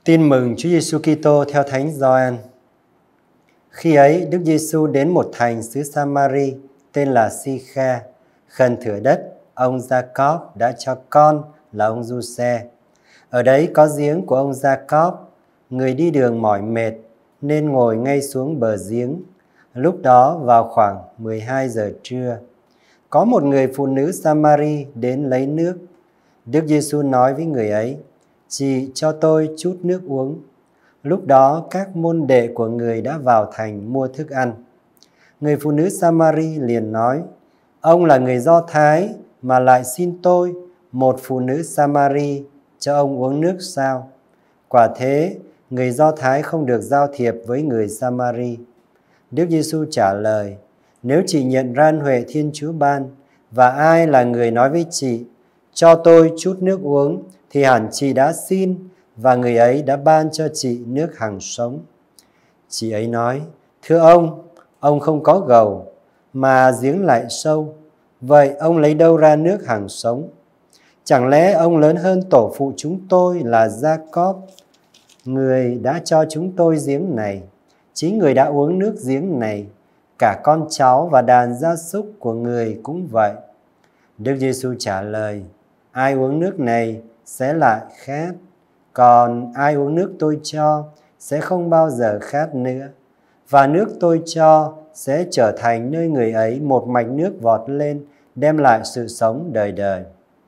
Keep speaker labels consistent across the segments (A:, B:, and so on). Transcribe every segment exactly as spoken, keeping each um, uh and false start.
A: Tin mừng Chúa Giêsu Kitô theo Thánh Gioan. Khi ấy, Đức Giêsu đến một thành xứ Samari tên là Si-kha, gần thửa đất ông Gia-cóp đã cho con là ông Du-xe. Ở đấy có giếng của ông Gia-cóp. Người đi đường mỏi mệt nên ngồi ngay xuống bờ giếng. Lúc đó vào khoảng mười hai giờ trưa, có một người phụ nữ Samari đến lấy nước. Đức Giêsu nói với người ấy: "Chị cho tôi chút nước uống." Lúc đó các môn đệ của người đã vào thành mua thức ăn. Người phụ nữ Samari liền nói: "Ông là người Do Thái mà lại xin tôi, một phụ nữ Samari, cho ông uống nước sao?" Quả thế, người Do Thái không được giao thiệp với người Samari. Đức Giêsu trả lời: "Nếu chị nhận ra ân huệ Thiên Chúa ban, và ai là người nói với chị: 'Cho tôi chút nước uống,' thì hẳn chị đã xin, và người ấy đã ban cho chị nước hằng sống." Chị ấy nói: "Thưa ông, ông không có gầu, mà giếng lại sâu. Vậy ông lấy đâu ra nước hằng sống? Chẳng lẽ ông lớn hơn tổ phụ chúng tôi là Gia-cóp, người đã cho chúng tôi giếng này? Chính người đã uống nước giếng này, cả con cháu và đàn gia súc của người cũng vậy." Đức Giêsu trả lời: "Ai uống nước này sẽ lại khát, còn ai uống nước tôi cho sẽ không bao giờ khát nữa. Và nước tôi cho sẽ trở thành nơi người ấy một mạch nước vọt lên, đem lại sự sống đời đời."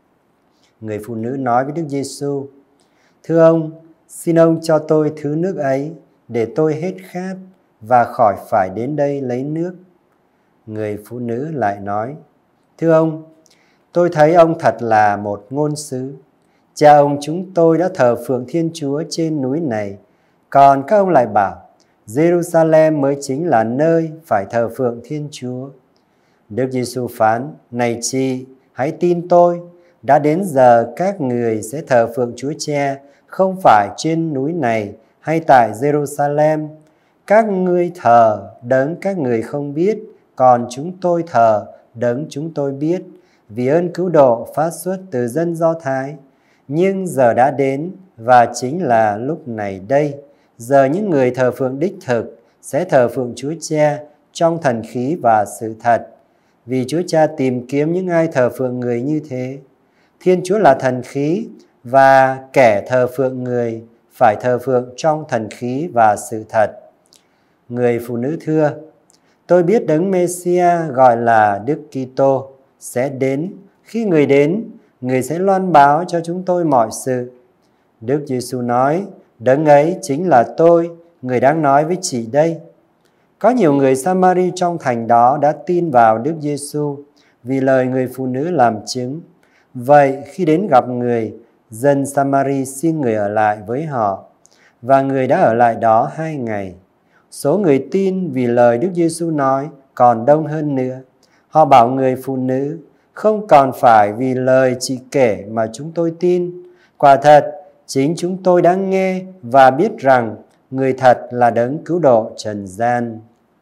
A: Người phụ nữ nói với Đức Giêsu: "Thưa ông, xin ông cho tôi thứ nước ấy, để tôi hết khát và khỏi phải đến đây lấy nước." Người phụ nữ lại nói: "Thưa ông, tôi thấy ông thật là một ngôn sứ. Cha ông chúng tôi đã thờ phượng Thiên Chúa trên núi này, còn các ông lại bảo Jerusalem mới chính là nơi phải thờ phượng Thiên Chúa." Đức Giêsu phán: "Này chị, hãy tin tôi, đã đến giờ các người sẽ thờ phượng Chúa Cha, không phải trên núi này hay tại Jerusalem. Các ngươi thờ đấng các người không biết, còn chúng tôi thờ đấng chúng tôi biết, vì ơn cứu độ phát xuất từ dân Do Thái. Nhưng giờ đã đến, và chính là lúc này đây, giờ những người thờ phượng đích thực sẽ thờ phượng Chúa Cha trong thần khí và sự thật, vì Chúa Cha tìm kiếm những ai thờ phượng người như thế. Thiên Chúa là thần khí, và kẻ thờ phượng người phải thờ phượng trong thần khí và sự thật." Người phụ nữ thưa: "Tôi biết đấng Mê-si-a gọi là Đức Kitô sẽ đến. Khi người đến, người sẽ loan báo cho chúng tôi mọi sự." Đức Giêsu nói: "Đấng ấy chính là tôi, người đang nói với chị đây." Có nhiều người Samari trong thành đó đã tin vào Đức Giêsu vì lời người phụ nữ làm chứng. Vậy khi đến gặp người, dân Samari xin người ở lại với họ, và người đã ở lại đó hai ngày. Số người tin vì lời Đức Giêsu nói còn đông hơn nữa. Họ bảo người phụ nữ: "Không còn phải vì lời chị kể mà chúng tôi tin. Quả thật, chính chúng tôi đã nghe và biết rằng người thật là đấng cứu độ trần gian."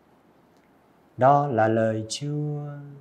A: Đó là lời Chúa.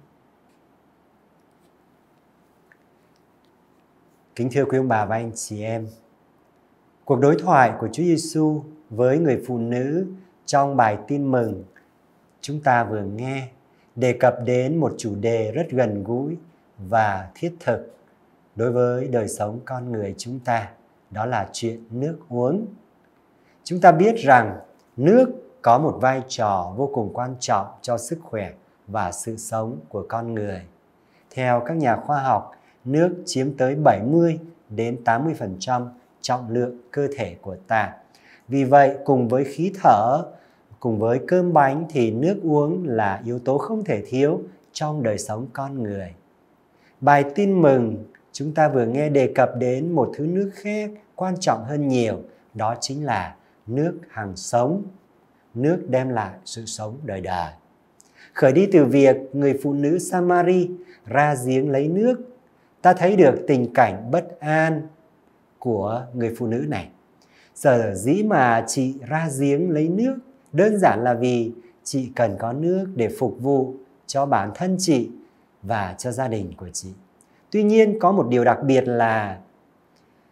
A: Kính thưa quý ông bà và anh chị em, cuộc đối thoại của Chúa Giêsu với người phụ nữ trong bài tin mừng chúng ta vừa nghe đề cập đến một chủ đề rất gần gũi và thiết thực đối với đời sống con người chúng ta, đó là chuyện nước uống. Chúng ta biết rằng nước có một vai trò vô cùng quan trọng cho sức khỏe và sự sống của con người. Theo các nhà khoa học, nước chiếm tới bảy mươi đến tám mươi phần trăm trọng lượng cơ thể của ta. Vì vậy, cùng với khí thở, cùng với cơm bánh thì nước uống là yếu tố không thể thiếu trong đời sống con người. Bài tin mừng chúng ta vừa nghe đề cập đến một thứ nước khác quan trọng hơn nhiều, đó chính là nước hằng sống, nước đem lại sự sống đời đời. Khởi đi từ việc người phụ nữ Samari ra giếng lấy nước, ta thấy được tình cảnh bất an của người phụ nữ này. Sở dĩ mà chị ra giếng lấy nước đơn giản là vì chị cần có nước để phục vụ cho bản thân chị và cho gia đình của chị. Tuy nhiên có một điều đặc biệt là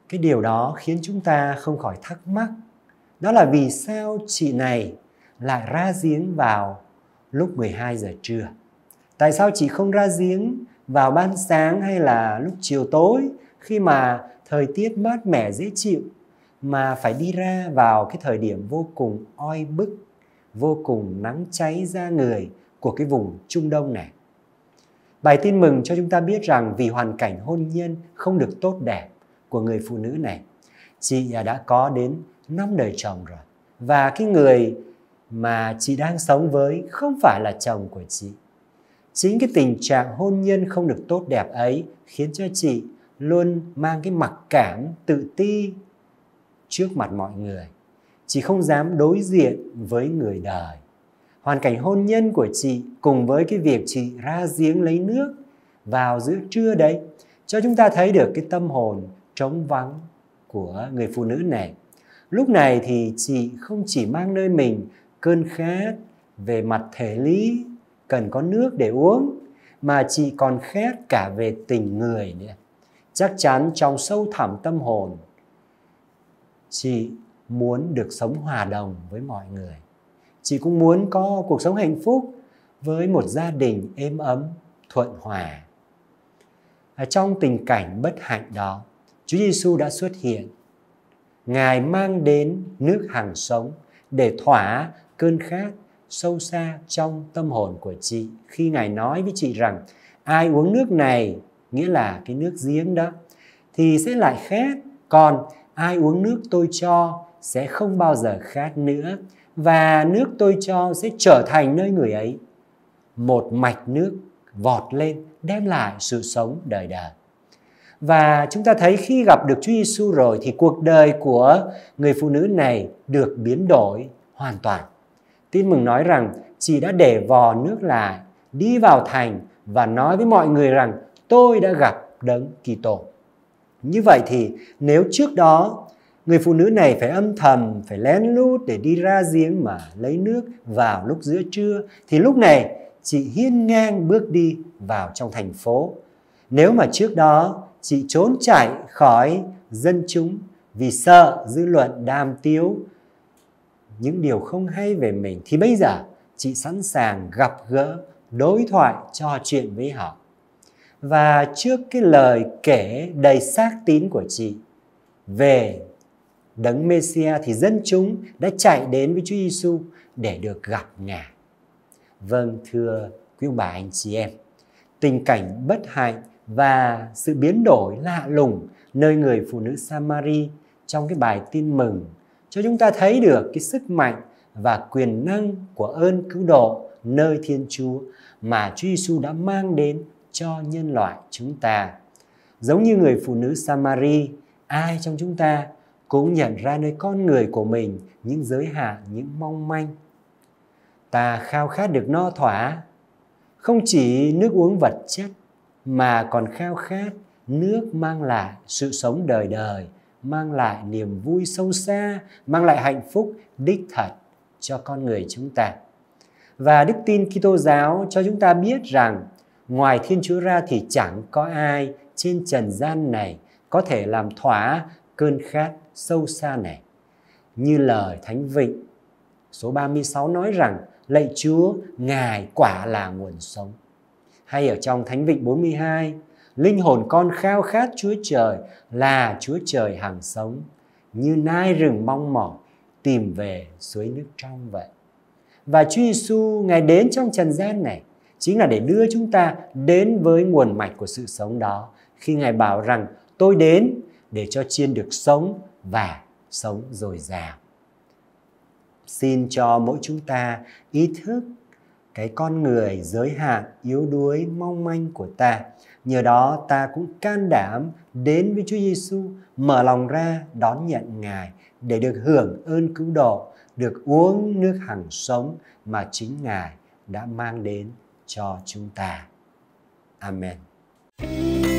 A: cái điều đó khiến chúng ta không khỏi thắc mắc. Đó là vì sao chị này lại ra giếng vào lúc mười hai giờ trưa? Tại sao chị không ra giếng vào ban sáng hay là lúc chiều tối khi mà thời tiết mát mẻ dễ chịu, mà phải đi ra vào cái thời điểm vô cùng oi bức, vô cùng nắng cháy da người của cái vùng Trung Đông này? Bài tin mừng cho chúng ta biết rằng vì hoàn cảnh hôn nhân không được tốt đẹp của người phụ nữ này, chị đã có đến năm đời chồng rồi. Và cái người mà chị đang sống với không phải là chồng của chị. Chính cái tình trạng hôn nhân không được tốt đẹp ấy khiến cho chị luôn mang cái mặc cảm, tự ti trước mặt mọi người. Chị không dám đối diện với người đời. Hoàn cảnh hôn nhân của chị cùng với cái việc chị ra giếng lấy nước vào giữa trưa đấy, cho chúng ta thấy được cái tâm hồn trống vắng của người phụ nữ này. Lúc này thì chị không chỉ mang nơi mình cơn khát về mặt thể lý, cần có nước để uống, mà chị còn khát cả về tình người nữa. Chắc chắn trong sâu thẳm tâm hồn, chị muốn được sống hòa đồng với mọi người. Chị cũng muốn có cuộc sống hạnh phúc với một gia đình êm ấm, thuận hòa. Ở trong tình cảnh bất hạnh đó, Chúa Giêsu đã xuất hiện. Ngài mang đến nước hằng sống để thỏa cơn khát sâu xa trong tâm hồn của chị, khi Ngài nói với chị rằng ai uống nước này, nghĩa là cái nước giếng đó, thì sẽ lại khát, còn ai uống nước tôi cho sẽ không bao giờ khát nữa, và nước tôi cho sẽ trở thành nơi người ấy một mạch nước vọt lên, đem lại sự sống đời đời. Và chúng ta thấy khi gặp được Chúa Giêsu rồi thì cuộc đời của người phụ nữ này được biến đổi hoàn toàn. Tin mừng nói rằng chị đã để vò nước lại, đi vào thành và nói với mọi người rằng tôi đã gặp Đấng Kitô. Như vậy thì nếu trước đó người phụ nữ này phải âm thầm, phải lén lút để đi ra giếng mà lấy nước vào lúc giữa trưa, thì lúc này chị hiên ngang bước đi vào trong thành phố. Nếu mà trước đó chị trốn chạy khỏi dân chúng vì sợ dư luận đàm tiếu những điều không hay về mình, thì bây giờ chị sẵn sàng gặp gỡ, đối thoại, trò chuyện với họ. Và trước cái lời kể đầy xác tín của chị về Đấng Mêsia thì dân chúng đã chạy đến với Chúa Giêsu để được gặp Ngài. Vâng, thưa quý ông bà anh chị em, tình cảnh bất hạnh và sự biến đổi lạ lùng nơi người phụ nữ Samari trong cái bài tin mừng cho chúng ta thấy được cái sức mạnh và quyền năng của ơn cứu độ nơi Thiên Chúa mà Chúa Giêsu đã mang đến cho nhân loại chúng ta. Giống như người phụ nữ Samari, ai trong chúng ta cũng nhận ra nơi con người của mình những giới hạn, những mong manh. Ta khao khát được no thỏa, không chỉ nước uống vật chất mà còn khao khát nước mang lại sự sống đời đời, mang lại niềm vui sâu xa, mang lại hạnh phúc đích thật cho con người chúng ta. Và đức tin Kitô giáo cho chúng ta biết rằng ngoài Thiên Chúa ra thì chẳng có ai trên trần gian này có thể làm thỏa cơn khát sâu xa này. Như lời Thánh Vịnh số ba mươi sáu nói rằng lạy Chúa, Ngài quả là nguồn sống. Hay ở trong Thánh Vịnh bốn mươi hai, linh hồn con khao khát Chúa Trời là Chúa Trời hằng sống, như nai rừng mong mỏi tìm về suối nước trong vậy. Và Chúa Giêsu Ngài đến trong trần gian này chính là để đưa chúng ta đến với nguồn mạch của sự sống đó, khi Ngài bảo rằng tôi đến để cho chiên được sống và sống dồi dào. Xin cho mỗi chúng ta ý thức cái con người giới hạn, yếu đuối, mong manh của ta. Nhờ đó ta cũng can đảm đến với Chúa Giêsu, mở lòng ra đón nhận Ngài để được hưởng ơn cứu độ, được uống nước hằng sống mà chính Ngài đã mang đến cho chúng ta. Amen.